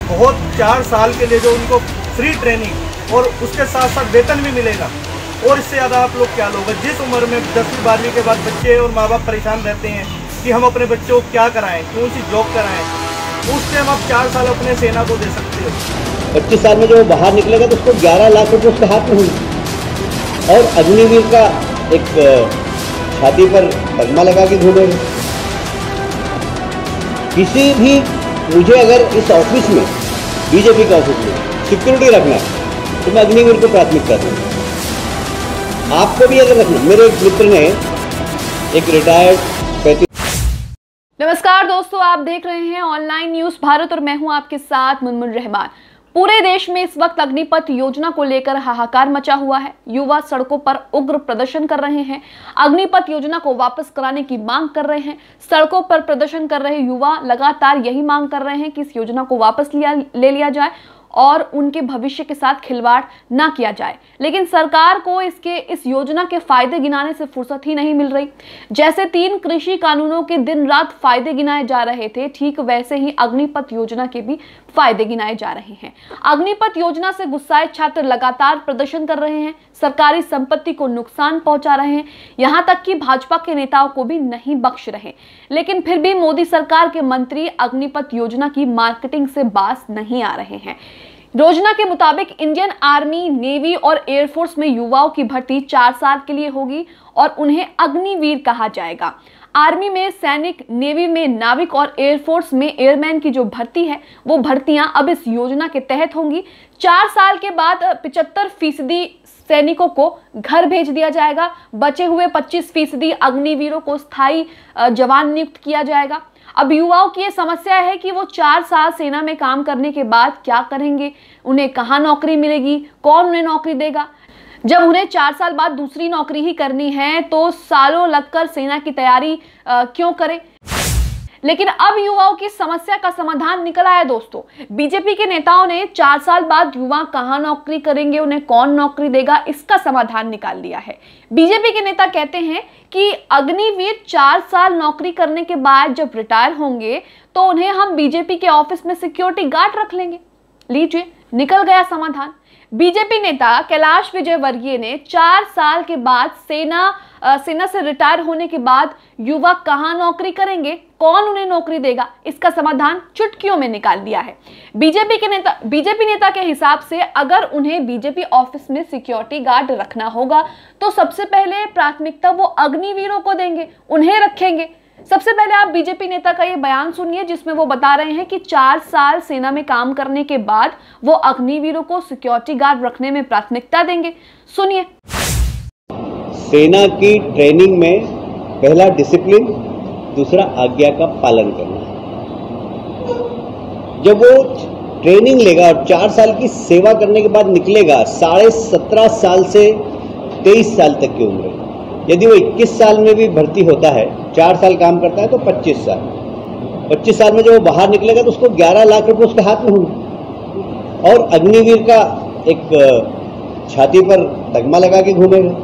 बहुत 4 साल के लिए जो उनको फ्री ट्रेनिंग और उसके साथ साथ वेतन भी मिलेगा। और इससे ज़्यादा आप लोग क्या लोगे? जिस उम्र में 10वीं 12वीं के बाद बच्चे और माँ बाप परेशान रहते हैं कि हम अपने बच्चों को क्या कराएं, कौन सी जॉब कराएं, उस टाइम आप 4 साल अपने सेना को दे सकते हो। 25 साल में जो बाहर निकलेगा तो उसको 11 लाख रुपये उसके हाथ में होंगे और अग्निवीर का एक छाती पर तगमा लगा के घूमेगा। किसी भी मुझे अगर इस ऑफिस में, बीजेपी के ऑफिस में सिक्योरिटी रखना है तो मैं अग्निवीर को प्राथमिकता दूंगा। आपको भी अगर रखना, मेरे एक मित्र ने एक रिटायर्ड। नमस्कार दोस्तों, आप देख रहे हैं ऑनलाइन न्यूज भारत और मैं हूं आपके साथ मुनमुन रहमान। पूरे देश में इस वक्त अग्निपथ योजना को लेकर हाहाकार मचा हुआ है। युवा सड़कों पर उग्र प्रदर्शन कर रहे हैं, अग्निपथ योजना को वापस कराने की मांग कर रहे हैं। सड़कों पर प्रदर्शन कर रहे युवा लगातार यही मांग कर रहे हैं कि इस योजना को वापस ले लिया जाए और उनके भविष्य के साथ खिलवाड़ ना किया जाए। लेकिन सरकार को इस योजना के फायदे गिनाने से फुर्सत ही नहीं मिल रही। जैसे 3 कृषि कानूनों के दिन रात फायदे गिनाए जा रहे थे, ठीक वैसे ही अग्निपथ योजना के भी फायदे गिनाए जा रहे हैं। अग्निपथ योजना से गुस्साए छात्र लगातार प्रदर्शन कर रहे हैं, सरकारी संपत्ति को नुकसान पहुंचा रहे हैं, यहां तक कि भाजपा के नेताओं को भी नहीं बख्श रहे। लेकिन फिर भी मोदी सरकार के मंत्री अग्निपथ योजना की मार्केटिंग से बाज नहीं आ रहे हैं। योजना के मुताबिक इंडियन आर्मी, नेवी और एयरफोर्स में युवाओं की भर्ती 4 साल के लिए होगी और उन्हें अग्निवीर कहा जाएगा। आर्मी में सैनिक, नेवी में नाविक और एयरफोर्स में एयरमैन की जो भर्ती है वो भर्तियां अब इस योजना के तहत होंगी। 4 साल के बाद 75% सैनिकों को घर भेज दिया जाएगा। बचे हुए 25% अग्निवीरों को स्थायी जवान नियुक्त किया जाएगा। अब युवाओं की ये समस्या है कि वो 4 साल सेना में काम करने के बाद क्या करेंगे, उन्हें कहाँ नौकरी मिलेगी, कौन उन्हें नौकरी देगा। जब उन्हें 4 साल बाद दूसरी नौकरी ही करनी है तो सालों लगकर सेना की तैयारी क्यों करें। लेकिन अब युवाओं की समस्या का समाधान निकल आया दोस्तों। बीजेपी के नेताओं ने 4 साल बाद युवा कहां नौकरी करेंगे, उन्हें कौन नौकरी देगा, इसका समाधान निकाल लिया है। बीजेपी के नेता कहते हैं कि अग्निवीर 4 साल नौकरी करने के बाद जब रिटायर होंगे तो उन्हें हम बीजेपी के ऑफिस में सिक्योरिटी गार्ड रख लेंगे। लीजिए, निकल गया समाधान। बीजेपी नेता कैलाश विजयवर्गीय ने 4 साल के बाद सेना से रिटायर होने के बाद युवा कहां नौकरी करेंगे, कौन उन्हें नौकरी देगा, इसका समाधान चुटकियों में निकाल दिया है। बीजेपी नेता के हिसाब से अगर उन्हें बीजेपी ऑफिस में सिक्योरिटी गार्ड रखना होगा तो सबसे पहले प्राथमिकता वो अग्निवीरों को देंगे, उन्हें रखेंगे। सबसे पहले आप बीजेपी नेता का ये बयान सुनिए जिसमें वो बता रहे हैं कि 4 साल सेना में काम करने के बाद वो अग्निवीरों को सिक्योरिटी गार्ड रखने में प्राथमिकता देंगे। सुनिए। सेना की ट्रेनिंग में पहला डिसिप्लिन, दूसरा आज्ञा का पालन करना। जब वो ट्रेनिंग लेगा और 4 साल की सेवा करने के बाद निकलेगा, 17.5 साल से 23 साल तक की उम्र। यदि वो 21 साल में भी भर्ती होता है, 4 साल काम करता है तो 25 साल। 25 साल में जब वो बाहर निकलेगा तो उसको 11 लाख रुपये उसके हाथ में होंगे और अग्निवीर का एक छाती पर तगमा लगा के घूमेगा।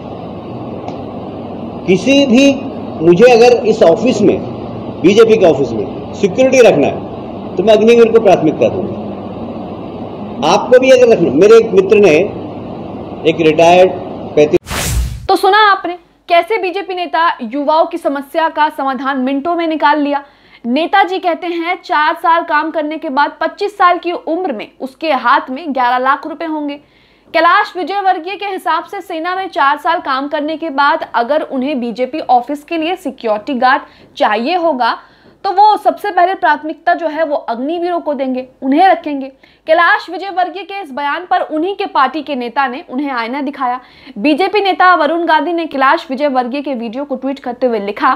किसी भी मुझे अगर इस ऑफिस में, बीजेपी के ऑफिस में सिक्योरिटी रखना है तो मैं अग्निवीर को प्राथमिकता दूंगा। आपको भी अगर रखना, मेरे एक मित्र ने एक रिटायर्ड। तो सुना आपने कैसे बीजेपी नेता युवाओं की समस्या का समाधान मिनटों में निकाल लिया। नेताजी कहते हैं 4 साल काम करने के बाद 25 साल की उम्र में उसके हाथ में 11 लाख रुपए होंगे। कैलाश विजयवर्गीय के हिसाब से सेना में 4 साल काम करने के बाद अगर उन्हें बीजेपी ऑफिस के लिए सिक्योरिटी गार्ड चाहिए होगा तो वो सबसे पहले प्राथमिकता जो है वो अग्निवीरों को देंगे, उन्हें रखेंगे। कैलाश विजयवर्गीय के इस बयान पर उन्हीं के पार्टी के नेता ने उन्हें आईना दिखाया। बीजेपी नेता वरुण गांधी ने कैलाश विजयवर्गीय के वीडियो को ट्वीट करते हुए लिखा।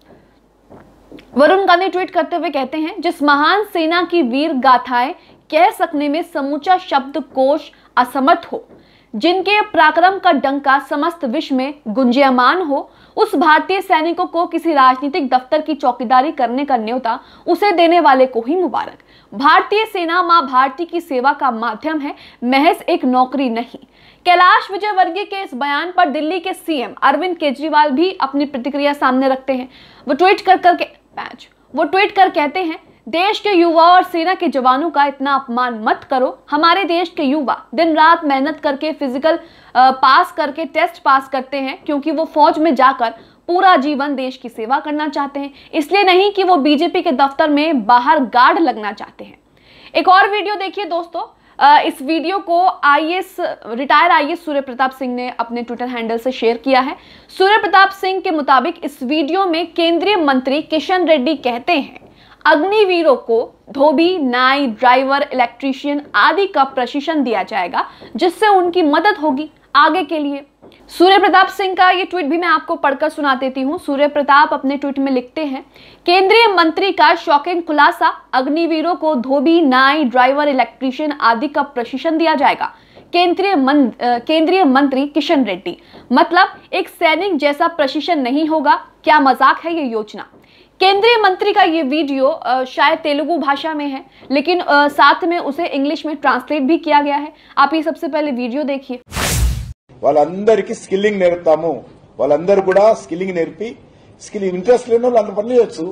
वरुण गांधी ट्वीट करते हुए कहते हैं, जिस महान सेना की वीर गाथाएं कह सकने में समूचा शब्दकोश असमर्थ हो, जिनके पराक्रम का डंका समस्त विश्व में गुंजयमान हो, उस भारतीय सैनिकों को किसी राजनीतिक दफ्तर की चौकीदारी करने का न्योता उसे देने वाले को ही मुबारक। भारतीय सेना मां भारती की सेवा का माध्यम है, महज एक नौकरी नहीं। कैलाश विजयवर्गीय के इस बयान पर दिल्ली के सीएम अरविंद केजरीवाल भी अपनी प्रतिक्रिया सामने रखते हैं। वो ट्वीट कर कहते हैं, देश के युवा और सेना के जवानों का इतना अपमान मत करो। हमारे देश के युवा दिन रात मेहनत करके फिजिकल पास करके टेस्ट पास करते हैं, क्योंकि वो फौज में जाकर पूरा जीवन देश की सेवा करना चाहते हैं, इसलिए नहीं कि वो बीजेपी के दफ्तर में बाहर गार्ड लगना चाहते हैं। एक और वीडियो देखिए दोस्तों। इस वीडियो को रिटायर आईएएस सूर्य प्रताप सिंह ने अपने ट्विटर हैंडल से शेयर किया है। सूर्य प्रताप सिंह के मुताबिक इस वीडियो में केंद्रीय मंत्री किशन रेड्डी कहते हैं अग्निवीरों को धोबी, नाई, ड्राइवर, इलेक्ट्रीशियन आदि का प्रशिक्षण दिया जाएगा, जिससे उनकी मदद होगी आगे के लिए। सूर्य प्रताप सिंह का ये ट्वीट भी मैं आपको पढ़कर सुना देती हूँ। सूर्य प्रताप अपने ट्वीट में लिखते हैं, केंद्रीय मंत्री का शॉकिंग खुलासा, अग्निवीरों को धोबी, नाई, ड्राइवर, इलेक्ट्रीशियन आदि का प्रशिक्षण दिया जाएगा। केंद्रीय मंत्री किशन रेड्डी, मतलब एक सैनिक जैसा प्रशिक्षण नहीं होगा। क्या मजाक है ये योजना। केंद्रीय मंत्री का ये वीडियो शायद तेलुगु भाषा में है, लेकिन साथ में उसे इंग्लिश में ट्रांसलेट भी किया गया है। आप ये सबसे पहले वीडियो देखिए। వాళ్ళందరికీ స్కిల్లింగ్ నేర్పుతాము, వాళ్ళందరూ కూడా స్కిల్లింగ్ నేర్పి స్కిల్ ఇంట్రెస్ట్ లేని వాళ్ళు అన్ని పనులు చేయొచ్చు.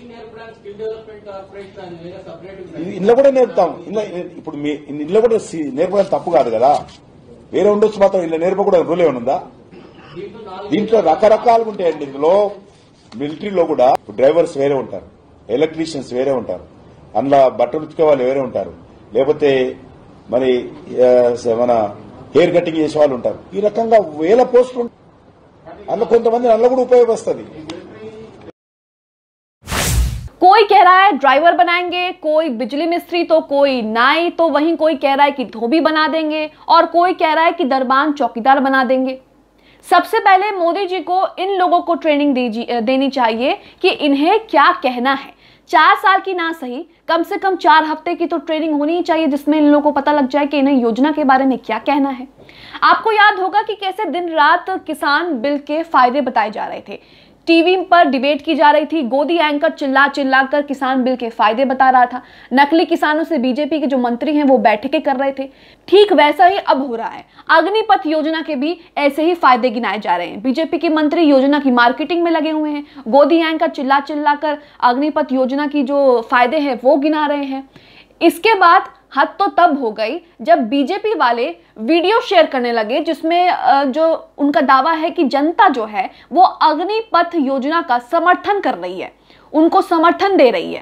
ఇంట్లో కూడా నేర్పుతాం. ఇప్పుడు మీ ఇంట్లో కూడా నేర్పడం తప్పు కాదు కదా, వేరే ఉండొచ్చు, మాత్రం ఇలా నేర్పకూడదు రూల్ ఏమైనా ఉందా? దీంట్లో రకరకాలుగా ఉంటాయండి. ఇందులో మిలిటరీలో కూడా డ్రైవర్స్ వేరే ఉంటారు, ఎలక్ట్రీషియన్స్ వేరే ఉంటారు, అందులో బట్టలు ఉతికే వాళ్ళు వేరే ఉంటారు, లేకపోతే మరి మన హెయిర్ కటింగ్ చేసే వాళ్ళు ఉంటారు. ఈ రకంగా వేల పోస్టులు ఉంటాయి. అందులో కొంతమంది అందులో కూడా ఉపయోగపడుతుంది. कोई कह रहा है ड्राइवर बनाएंगे, कोई बिजली मिस्त्री, तो कोई नाई, तो वहीं कोई कह रहा है कि धोबी बना देंगे, और कोई कह रहा है कि दरबान चौकीदार बना देंगे। सबसे पहले मोदी जी को इन लोगों को ट्रेनिंग देनी चाहिए कि इन्हें क्या कहना है। 4 साल की ना सही, कम से कम 4 हफ्ते की तो ट्रेनिंग होनी ही चाहिए, जिसमें इन लोगों को पता लग जाए कि इन्हें योजना के बारे में क्या कहना है। आपको याद होगा कि कैसे दिन रात किसान बिल के फायदे बताए जा रहे थे, टीवी पर डिबेट की जा रही थी, गोदी एंकर चिल्ला चिल्ला कर किसान बिल के फायदे बता रहा था, नकली किसानों से बीजेपी के जो मंत्री हैं वो बैठकें कर रहे थे। ठीक वैसा ही अब हो रहा है। अग्निपथ योजना के भी ऐसे ही फायदे गिनाए जा रहे हैं। बीजेपी के मंत्री योजना की मार्केटिंग में लगे हुए हैं, गोदी एंकर चिल्ला चिल्ला कर अग्निपथ योजना की जो फायदे हैं वो गिना रहे हैं। इसके बाद हद तो तब हो गई जब बीजेपी वाले वीडियो शेयर करने लगे, जिसमें जो उनका दावा है कि जनता जो है वो अग्निपथ योजना का समर्थन कर रही है, उनको समर्थन दे रही है।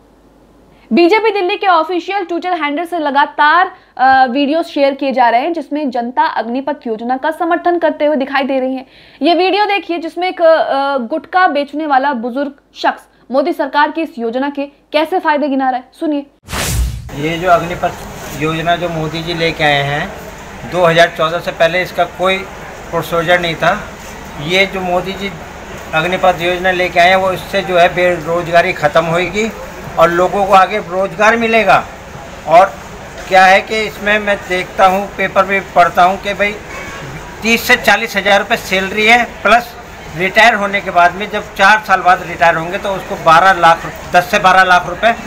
बीजेपी दिल्ली के ऑफिशियल ट्विटर हैंडल से लगातार वीडियोस शेयर किए जा रहे हैं, जिसमें जनता अग्निपथ योजना का समर्थन करते हुए दिखाई दे रही है। ये वीडियो देखिए, जिसमें एक गुटखा बेचने वाला बुजुर्ग शख्स मोदी सरकार की इस योजना के कैसे फायदे गिना रहा है, सुनिए। ये जो अग्निपथ योजना जो मोदी जी लेके आए हैं, 2014 से पहले इसका कोई प्रोसीजर नहीं था। ये जो मोदी जी अग्निपथ योजना लेके आए हैं, वो इससे जो है बेरोजगारी ख़त्म होगी और लोगों को आगे रोजगार मिलेगा। और क्या है कि इसमें मैं देखता हूँ, पेपर में पढ़ता हूँ कि भाई 30 से 40 हज़ार रुपये सैलरी है, प्लस रिटायर होने के बाद में जब 4 साल बाद रिटायर होंगे तो उसको 10 से 12 लाख रुपए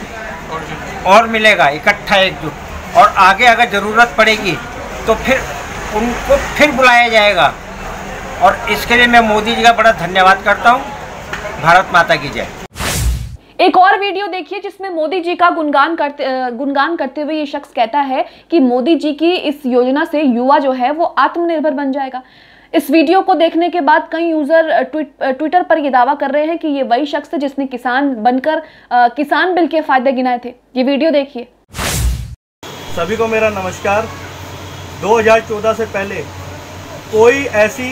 और मिलेगा इकट्ठा एकजुट। और आगे अगर ज़रूरत पड़ेगी तो फिर उनको फिर बुलाया जाएगा। और इसके लिए मैं मोदी जी का बड़ा धन्यवाद करता हूँ। भारत माता की जय। एक और वीडियो देखिए, जिसमें मोदी जी का गुणगान करते हुए ये शख्स कहता है कि मोदी जी की इस योजना से युवा जो है वो आत्मनिर्भर बन जाएगा। इस वीडियो को देखने के बाद कई यूजर ट्विटर पर यह दावा कर रहे हैं कि ये वही शख्स है जिसने किसान बनकर किसान बिल के फायदे गिनाए थे। ये वीडियो देखिए। सभी को मेरा नमस्कार। 2014 से पहले कोई ऐसी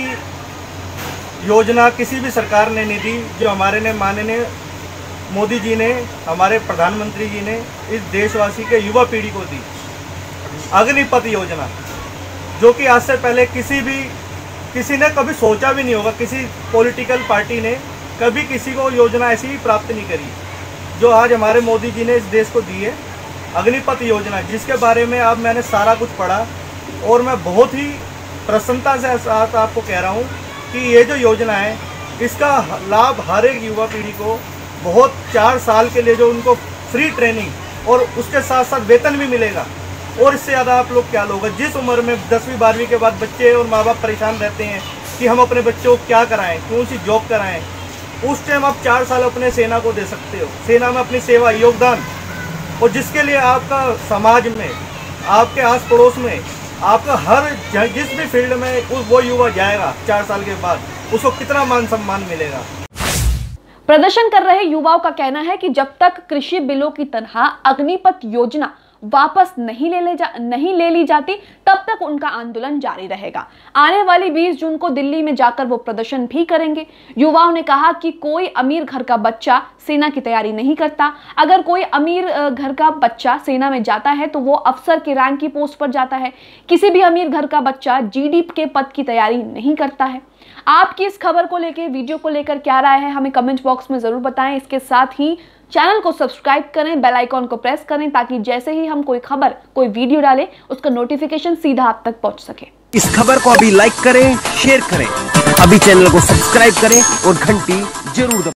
योजना किसी भी सरकार ने नहीं दी जो हमारे माननीय मोदी जी ने, हमारे प्रधानमंत्री जी ने इस देशवासी के युवा पीढ़ी को दी। अग्निपथ योजना, जो कि आज से पहले किसी ने कभी सोचा भी नहीं होगा, किसी पॉलिटिकल पार्टी ने कभी किसी को योजना ऐसी ही प्राप्त नहीं करी जो आज हमारे मोदी जी ने इस देश को दी है। अग्निपथ योजना, जिसके बारे में अब मैंने सारा कुछ पढ़ा और मैं बहुत ही प्रसन्नता से साथ आपको कह रहा हूँ कि ये जो योजना है इसका लाभ हर एक युवा पीढ़ी को बहुत 4 साल के लिए जो उनको फ्री ट्रेनिंग और उसके साथ साथ वेतन भी मिलेगा। और इससे ज़्यादा आप लोग क्या लोगे। जिस उम्र में 10वीं 12वीं के बाद बच्चे और माँ बाप परेशान रहते हैं कि हम अपने बच्चों को क्या कराएं, कौन सी जॉब कराएं, उस टाइम आप 4 साल अपने सेना को दे सकते हो। सेना में अपनी सेवा योगदान और जिसके लिए आपका समाज में, आपके आस पड़ोस में, आपका हर जिस भी फील्ड में वो युवा जाएगा 4 साल के बाद, उसको कितना मान सम्मान मिलेगा। प्रदर्शन कर रहे युवाओं का कहना है कि जब तक कृषि बिलों की तरह अग्निपथ योजना वापस नहीं ले ली जाती, तब तक उनका आंदोलन जारी रहेगा। आने वाली 20 जून को दिल्ली में जाकर वो प्रदर्शन भी करेंगे। युवाओं ने कहा कि कोई अमीर घर का बच्चा सेना की तैयारी नहीं करता। अगर कोई अमीर घर का बच्चा सेना में जाता है तो वो अफसर के रैंक की पोस्ट पर जाता है। किसी भी अमीर घर का बच्चा जीडी के पद की तैयारी नहीं करता है। आपकी इस खबर को लेकर, वीडियो को लेकर क्या राय है, हमें कमेंट बॉक्स में जरूर बताएं। इसके साथ ही चैनल को सब्सक्राइब करें, बेल आइकॉन को प्रेस करें, ताकि जैसे ही हम कोई खबर, कोई वीडियो डालें, उसका नोटिफिकेशन सीधा आप तक पहुंच सके। इस खबर को अभी लाइक करें, शेयर करें, अभी चैनल को सब्सक्राइब करें और घंटी जरूर दबाएं।